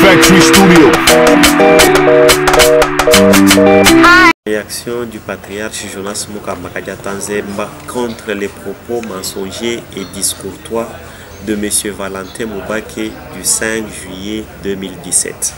Factory Studio. Réaction du patriarche Jonas Mukamba Kadiata-Nzemba contre les propos mensongers et discourtois de M. Valentin Mubake du 5 juillet 2017.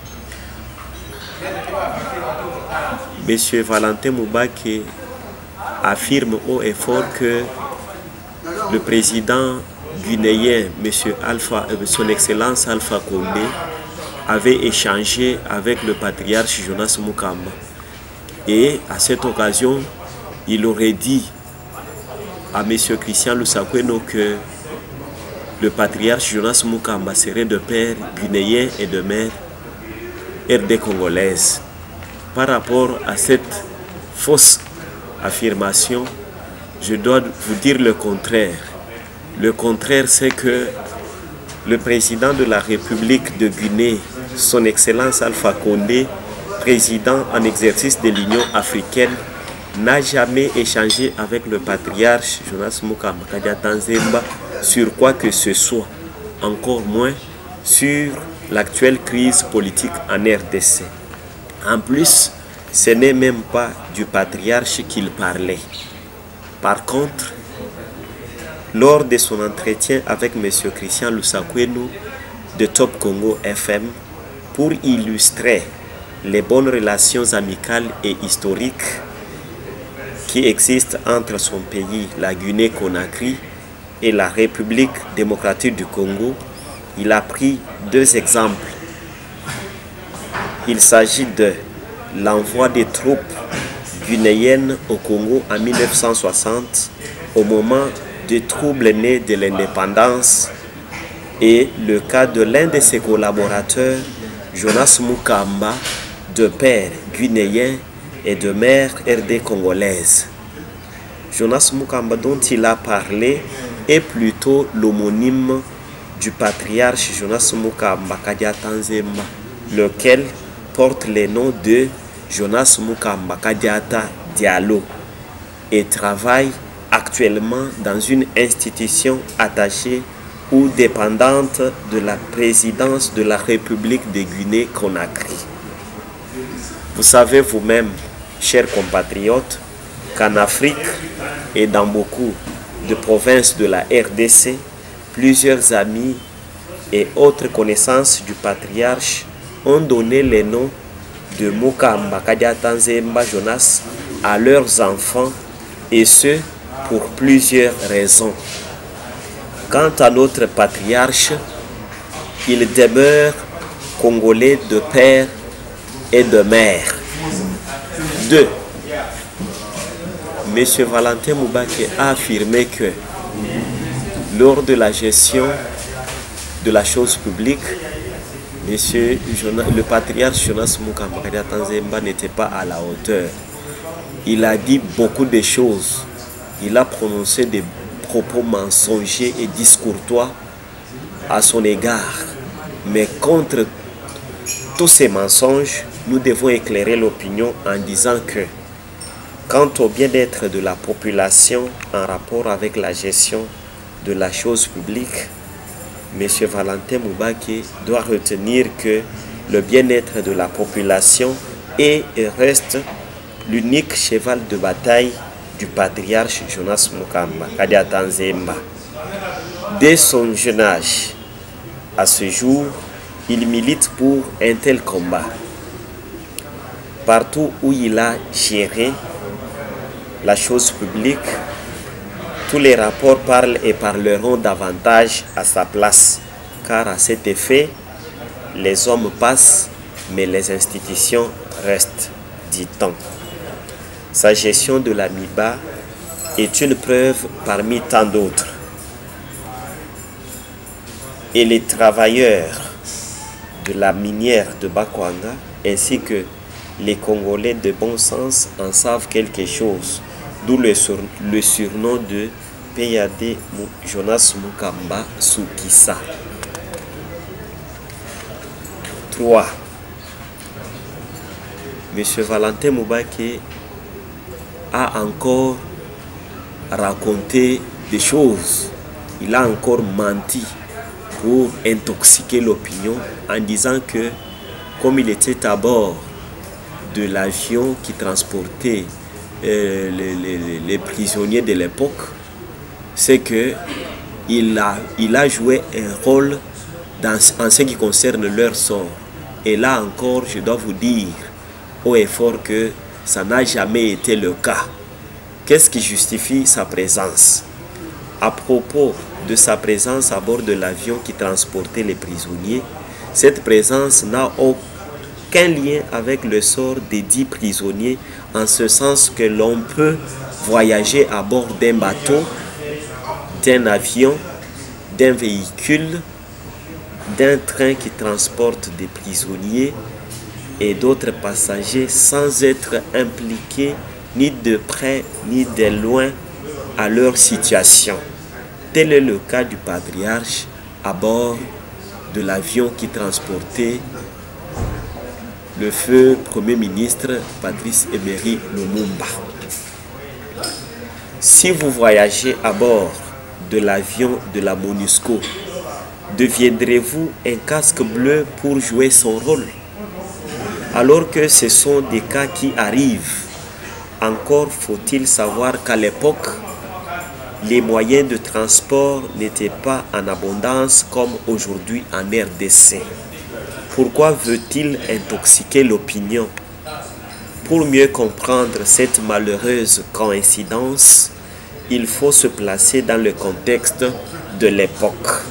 M. Valentin Mubake affirme haut et fort que le président guinéen, son Excellence Alpha Condé, avait échangé avec le patriarche Jonas Mukamba. Et à cette occasion, il aurait dit à M. Christian Lusakweno que le patriarche Jonas Mukamba serait de père guinéen et de mère RD congolaise. Par rapport à cette fausse affirmation, je dois vous dire le contraire. Le contraire, c'est que le président de la République de Guinée, son Excellence Alpha Condé, président en exercice de l'Union africaine, n'a jamais échangé avec le patriarche Jonas Mukamba Kadiata-Nzemba sur quoi que ce soit, encore moins sur l'actuelle crise politique en RDC. En plus, ce n'est même pas du patriarche qu'il parlait. Par contre, lors de son entretien avec M. Christian Lusakweno de Top Congo FM, pour illustrer les bonnes relations amicales et historiques qui existent entre son pays, la Guinée-Conakry, et la République démocratique du Congo, il a pris deux exemples. Il s'agit de l'envoi des troupes guinéennes au Congo en 1960, au moment des troubles nés de l'indépendance, et le cas de l'un de ses collaborateurs, Jonas Mukamba, de père guinéen et de mère RD congolaise. Jonas Mukamba, dont il a parlé, est plutôt l'homonyme du patriarche Jonas Mukamba Kadiata-Nzemba, lequel porte le nom de Jonas Mukamba Kadiata Diallo et travaille actuellement dans une institution attachée ou dépendante de la présidence de la République de Guinée-Conakry. Vous savez vous-même, chers compatriotes, qu'en Afrique et dans beaucoup de provinces de la RDC, plusieurs amis et autres connaissances du patriarche ont donné les noms de Mukamba Kadiata-Nzemba Jonas à leurs enfants, et ce pour plusieurs raisons. Quant à notre patriarche, il demeure congolais de père et de mère. 2. M. Valentin Mubake a affirmé que lors de la gestion de la chose publique, le patriarche Jonas Mukamba Kadiata-Nzemba n'était pas à la hauteur. Il a dit beaucoup de choses. Il a prononcé des propos mensongers et discourtois à son égard. Mais contre tous ces mensonges, nous devons éclairer l'opinion en disant que quant au bien-être de la population en rapport avec la gestion de la chose publique, M. Valentin Mubake doit retenir que le bien-être de la population est et reste l'unique cheval de bataille du patriarche Jonas Mukamba Kadiata-Nzemba. Dès son jeune âge, à ce jour, il milite pour un tel combat. Partout où il a géré la chose publique, tous les rapports parlent et parleront davantage à sa place, car à cet effet, les hommes passent, mais les institutions restent, dit-on. Sa gestion de la MIBA est une preuve parmi tant d'autres. Et les travailleurs de la minière de Bakwanga ainsi que les Congolais de bon sens en savent quelque chose, d'où le surnom de PAD Jonas Mukamba Sukisa. 3. M. Valentin Mubake a encore raconté des choses. Il a encore menti pour intoxiquer l'opinion en disant que comme il était à bord de l'avion qui transportait les prisonniers de l'époque, c'est que il a joué un rôle en ce qui concerne leur sort. Et là encore, je dois vous dire haut et fort que ça n'a jamais été le cas. Qu'est-ce qui justifie sa présence? À propos de sa présence à bord de l'avion qui transportait les prisonniers, cette présence n'a aucun lien avec le sort des 10 prisonniers, en ce sens que l'on peut voyager à bord d'un bateau, d'un avion, d'un véhicule, d'un train qui transporte des prisonniers et d'autres passagers sans être impliqués ni de près ni de loin à leur situation. Tel est le cas du patriarche à bord de l'avion qui transportait le feu Premier ministre Patrice Emery Lumumba. Si vous voyagez à bord de l'avion de la MONUSCO, deviendrez-vous un casque bleu pour jouer son rôle? Alors que ce sont des cas qui arrivent. Encore faut-il savoir qu'à l'époque, les moyens de transport n'étaient pas en abondance comme aujourd'hui en RDC. Pourquoi veut-il intoxiquer l'opinion? Pour mieux comprendre cette malheureuse coïncidence, il faut se placer dans le contexte de l'époque.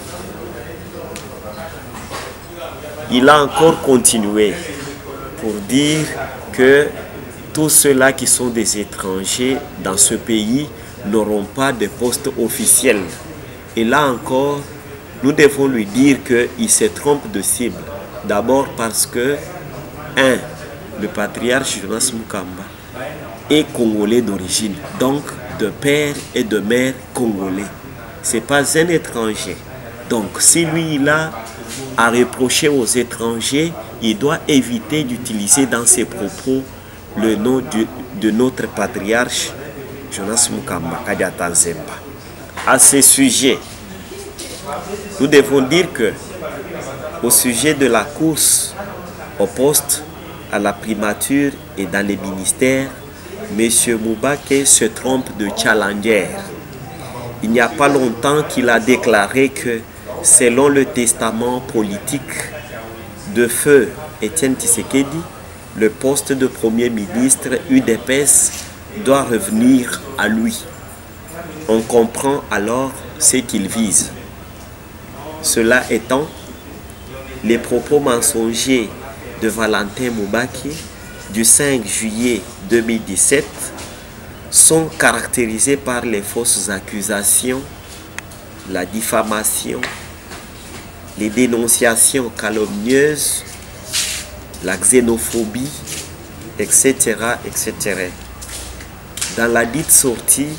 Il a encore continué pour dire que tous ceux-là qui sont des étrangers dans ce pays n'auront pas de poste officiel. Et là encore, nous devons lui dire qu'il se trompe de cible. D'abord parce que, le patriarche Jonas Mukamba est congolais d'origine, donc de père et de mère congolais. Ce n'est pas un étranger. Donc si lui il a à reprocher aux étrangers, il doit éviter d'utiliser dans ses propos le nom de notre patriarche Jonas Mukamba Kadiata Nzemba. À ce sujet, nous devons dire que au sujet de la course au poste, à la primature et dans les ministères, M. Moubake se trompe de challenger. Il n'y a pas longtemps qu'il a déclaré que, selon le testament politique de feu Étienne Tshisekedi, le poste de Premier ministre UDPS doit revenir à lui. On comprend alors ce qu'il vise. Cela étant, les propos mensongers de Valentin Moubake du 5 juillet 2017 sont caractérisés par les fausses accusations, la diffamation, les dénonciations calomnieuses, la xénophobie, etc., etc. Dans la dite sortie,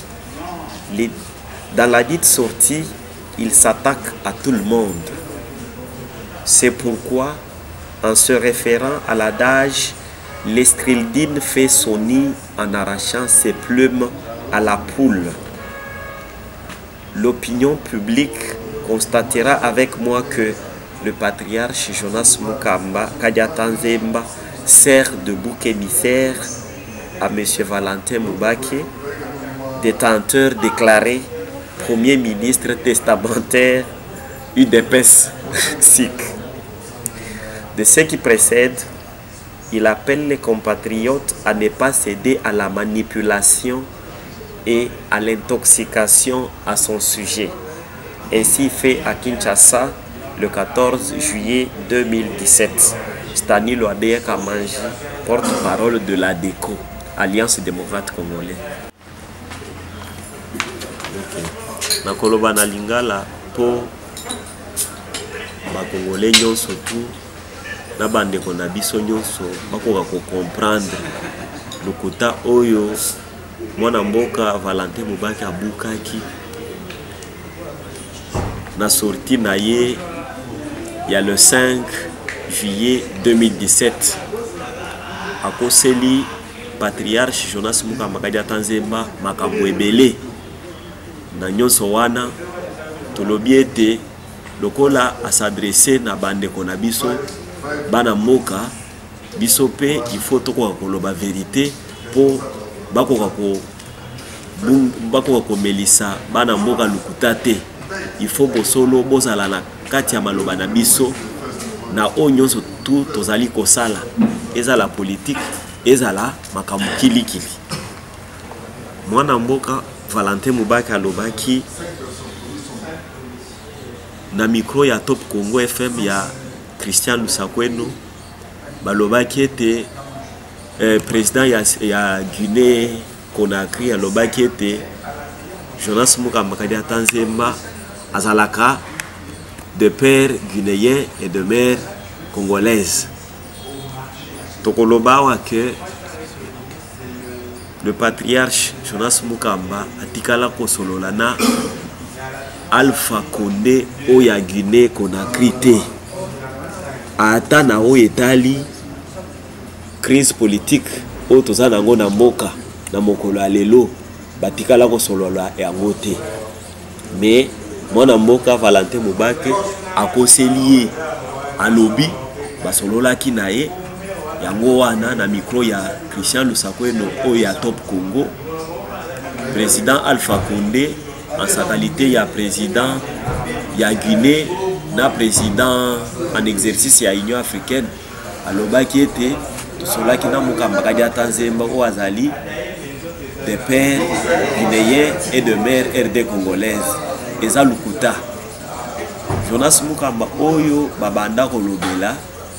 il s'attaque à tout le monde. C'est pourquoi, en se référant à l'adage « l'estrildine fait son nid en arrachant ses plumes à la poule », l'opinion publique constatera avec moi que le patriarche Jonas Mukamba Kadiata Nzemba sert de bouc émissaire à M. Valentin Moubake, détenteur déclaré Premier ministre testamentaire UDPS SIC. De ce qui précède, il appelle les compatriotes à ne pas céder à la manipulation et à l'intoxication à son sujet. Ainsi fait à Kinshasa le 14 juillet 2017. Stani Loadeya Kamanji, porte-parole de l'ADECO, Alliance démocrate congolais. Nakoloba na lingala po bakongolais nyonso tu na bandeko na biso nyonso bakoka ko comprendre lokuta oyo mwana mboka Valentin Moubake abukaki na sorti na ye ya le 5 juillet 2017 akoseli patriarche Jonas Mukamba Kadiata Nzemba makambo ebele na nyonso wana tolobi ete lokola à s'adresser na bande kona biso bana moka biso pe il faut to ko la vérité pour bakoka ko melisa bana moka lukutate. Il faut bosolo bozala na kati ya maloba na biso na onyo surtout tozali kosala ezala politique ezala makambo kilikili. Mwana mboka Valentin Mubaki alobaki na micro ya Top Congo FM ya Christian Lusakweno balobaki ete président ya Guinée Conakry alobaki ete Jonas Mukamba kadi atanzemba azalaka de père guinéen et de mère congolaise. Tokoloba que le patriarche Jonas Mukamba atikala kosolola na Alpha Condé oya Guinée Conakry te. Ata na o etali crise politique o tozana ngo na mboka na mokolo alelo batikala kosolola yango te. Mais mwana mboka Valentin Mubaki akoselié alobi basolola ki na ye yango wana na micro ya Christian Lusakweno oya Top Congo. Président Alpha Condé en sa qualité ya président ya Guinée na président en exercice ya Union africaine alobaki ete tosolaki na Mukamba kadi atanzemba o azali de pères guinéens et de mères RD congolaises. Eza lukuta. Jonas Mukamba oyo babanda kolobela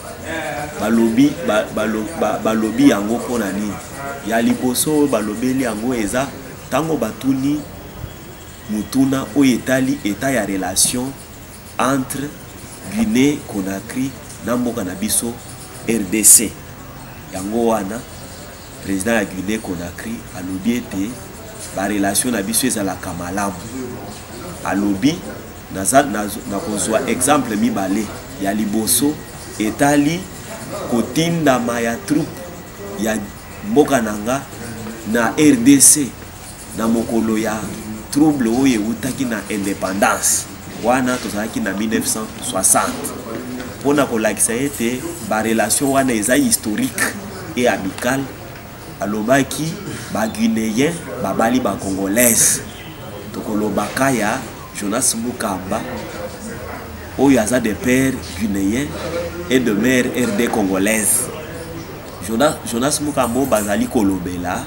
balobi yango pona nini ya liboso balobeli yango eza tango batuni mutuna o etali eta ya relation entre Guinée Conakry na mboka na biso RDC. Yango wana président ya Guinée Conakry alobi ete ba relation na biso ezalaka malamu. Alobi na kozwa exemple mibale ya liboso etali kotinda maya troupe ya mboka nanga na RDC na mokolo ya trouble oye utaki na indépendance wana tozalaki na 1960 pona kolakisa ete ba relation wana eza historique et amicale. Alobaki ba guinéen babali ba congolaise tokolobaka ya Jonas Mukamba oyo aza de père guinéen et de mère RD congolaise. Jonas Mukamba bazali kolobela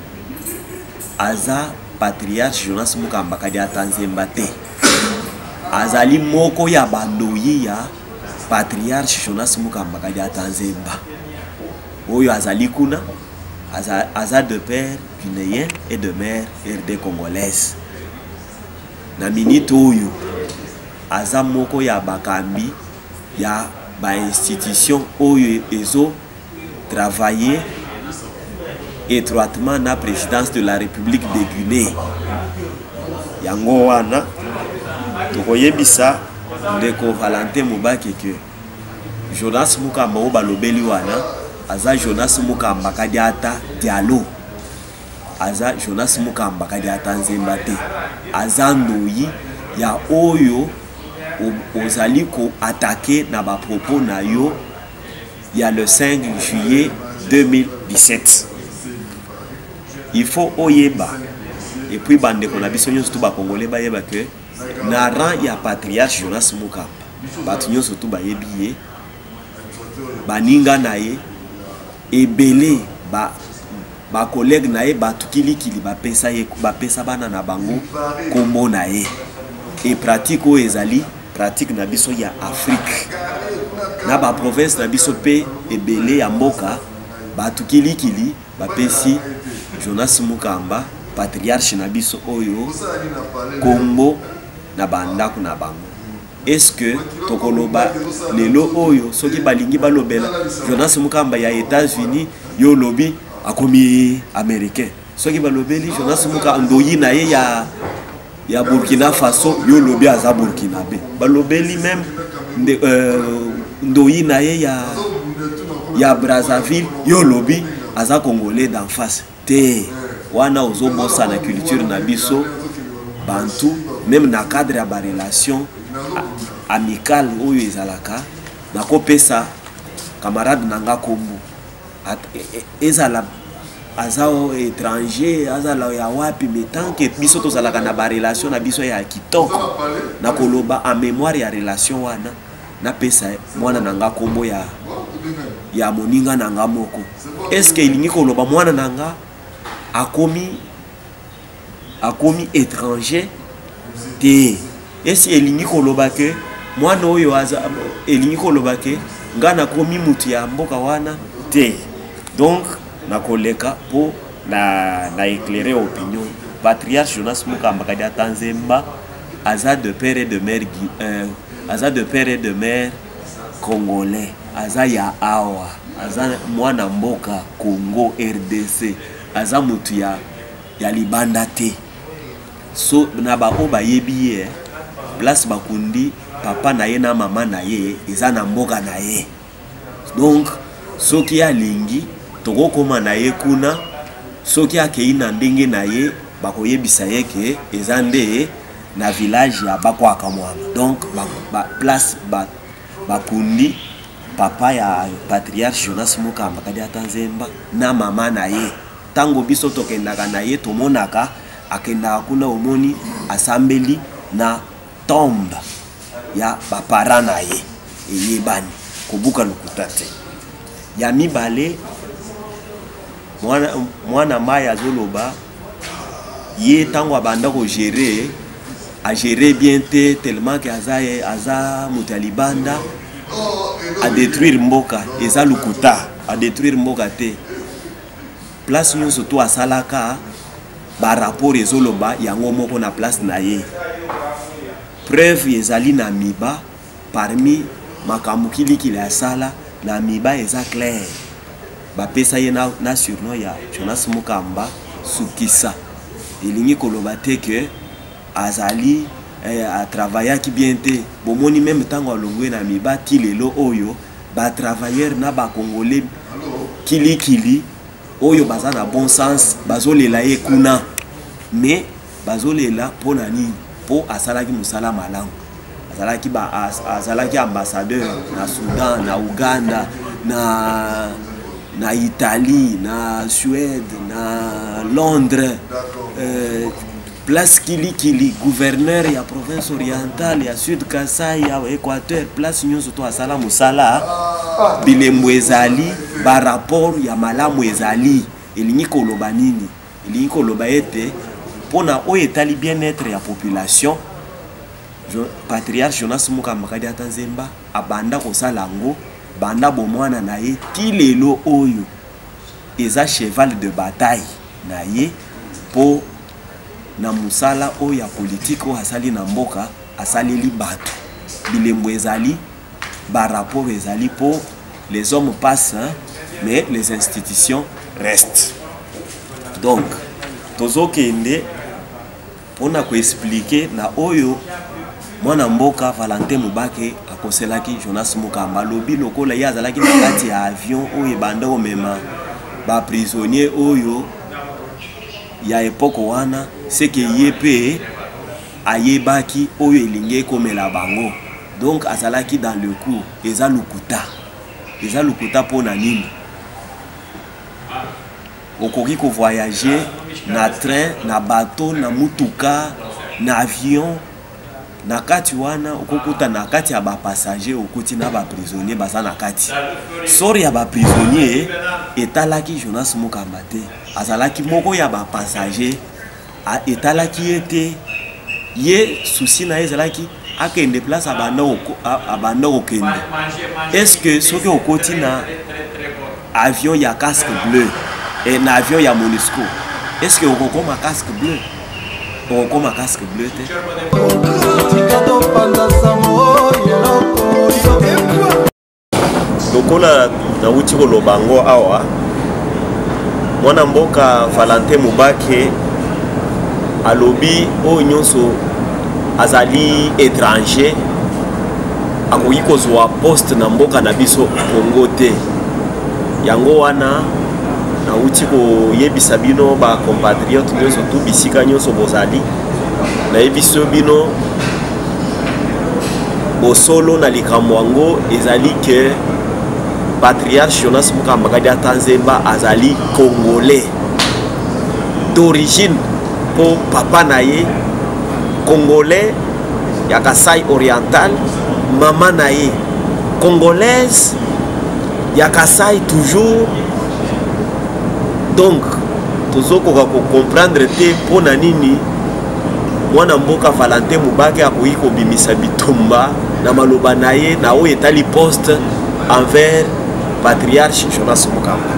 aza patriarche Jonas Mukamba kadi atanzemba te. Azali moko ya bandoyi ya patriarche Jonas Mukamba kadi atanzemba oyo azali kuna aza de père guinéen et de mère RD congolaise. Na minute oyo aza moko ya bakambi ya ba institution oyo ezo travailler étroitement na présidence de la République de Guinée. Yango wana tokoyebisa ndeko Valentin Mubaki que Jonas Mukamba o balobeli wana aza Jonas Mukamba kadi ata dialo. Aza Jonas Mukamba kadi ata nzemba te. Aza ndoyi ya oyo ozali ko attaquer na ba propos na yo ya le 5 juillet 2017. Il faut oyeba et puis bande ko na biso nyonso to ba congolais ba yeba que na rang ya patriarche Jonas Mukamba batu nyonso to ba yebiye baninga na ye ebele ba collègue na ye batu kilikili ba pesa bana na bango kombo na ye et pratique o ezali pratique na biso ya Afrique na ba province na biso pe ebele ya mboka batu kilikili ba pesi Jonas Mukamba patriarche na biso oyo kombo na bandako na bango. Est-ce que tokoloba lelo oyo soki balingi balobela Jonas Mukamba ya États-Unis yo lobi akomi américain, soki balobeli Jonas Mukamba ndoyi na ye ya Burkina Faso yo lobi aza Burkinabé, balobeli même ndoyi na ye ya Brazzaville yo lobi aza congolais d'en face te. Wana ozobosa na culture na biso bantu même na cadre ya ba relation amical oyo ezalaka nakopesa camarade nanga kombo ezala azao étranger azala ya wapi mais tant que biso tozalaka na ba relation na biso ya kitoko na koloba en mémoire ya relation wana na pesa mwana nanga kombo ya moninga nanga moko. Est-ce que ilingi koloba mwana nanga akomi étranger te? Est-ce elingi koloba ke mwana oyo elingi koloba ke ngana komi mutu ya mboka wana te? Donc na koleka po na éclairer opinion. Patriarche Jonas Mukamba kadi atanzemba aza de père et de mère congolais, aza ya awa, aza mwana mboka Congo RDC, aza mutu ya libanda te. So na ba o ba yebi place bakundi papa na ye na mama na ye eza na mboka na ye. Donc soki alingi toko koma na ye kuna, soki akei na ndenge na ye bakoyebisa ye ke eza nde na village ya bakwaka mwana. Donc place bakundi papa ya patriarche Jonas Mukamba kadi atanzemba na mama na ye. Tango biso tokendaka na ye tomonaka akendaka kuna omoni asambeli na tombe ya bapara na ye eyebani kobuka lokuta te. Ya mibale mwana maya zoloba ye tango abanda ko gérer a gérer bien te tellement que aza mutalibanda a détruire mboka eza lukuta a détruire mboka te. Place nyonso to asalaka ba rapport ezoloba yango moko na place na ye. Preuve ezali na miba parmi makambo kilikili asala na miba eza clair. Bapesa ye na surnom ya Jonas Mukamba Sukisa. Elingi koloba te que azali a travailler ki bien te. Bomoni même tango alongwe na miba ti lelo oyo ba travailleur na ba congolais kilikili oyo baza na bon sens bazolela ye kuna, mais bazolela po na nini? Po asalaki musala malamu. Azalaki ambassadeur na Soudan, na Uganda, na Italie, na Suède, na Londres, place Kilikili, gouverneur ya province orientale ya Sud Kasai ya Équateur, place nyonso to asala musala bilembo ezali ba rapport ya malamu ezali. Elingi koloba nini? Elingi koloba ete pona o etali bien-être ya population patriarche Jonas Mukamba kadi atanzemba abanda kosala ngo banda bomwana na ye ti lelo oyo eza cheval de bataille na ye po na musala oyo ya politique o asali na mboka asaleli bato. Bilembo ezali ba rapport ezali po les hommes passent mais les institutions restent. Donc tozokende pona ko expliquer na oyo mwana mboka Valentin Mubake akoselaki Jonas Mukamba lobi lokola ya azalaki na kati ya avion oyo banda omema ba prisonnier oyo ya époque wana seke yepe ayebaki oyo elinge komela bango. Donc azalaki dans le coup eza lukuta pona nini? Okoki ko voyager na train, na bateau, na mutuka, na avion. Na kati wana okokuta na kati ya ba passager okuti na ba prisonnier baza na kati. Sori ya ba prisonnier etalaki Jonas Mukamba te. Azalaki moko ya ba passager etalaki ete ye souci na ezalaki akende place abanda okende. Est-ce que soki okoti na avion ya casque bleu et na avion ya MONUSCO, est-ce que okokoma casque bleu? Okokoma casque bleu te. Lokola na uti kolobango awa mwana mboka Valentin Mubake alobi o nyonso azali étranger akoki kozwa poste na mboka na biso Congo te. Yango wana na uti koyebisa bino ba compatriotes nyonso tu bisika nyonso bozali na yebiso bino bosolo na likamwango ezali que patriarche Jonas Mukamba Kadi Tanzemba azali congolais d'origine pour papa naye congolais ya Kasai oriental, maman naye congolaise ya Kasai toujours. Donc tozokoka ko comprendre te pona nini mwana mboka Valentin Mubake akoki kobimisa bitumba na maloba naye na oyo etali poste envers patriarche Jonas Mukamba.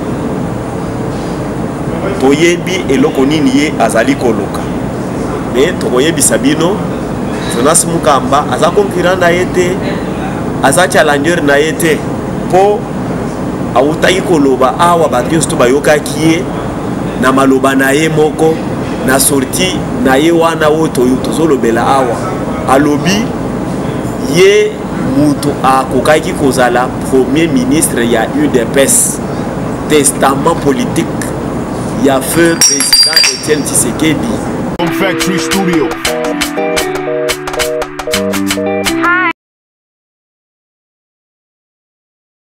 Toyebi eloko nini ye azali koluka, mais tokoyebisa bino Jonas Mukamba aza concurrent na ye te, aza challenger na ye te, po awutaki koloba awa bato nyonso bayokaki ye na maloba na ye moko na sorti na ye wana oyo tozolobela awa. Alobi ye mutu akokaki kozala premier ministre ya UDPS, testament politique ya feu président Etienne Tshisekedi. Factory Studio.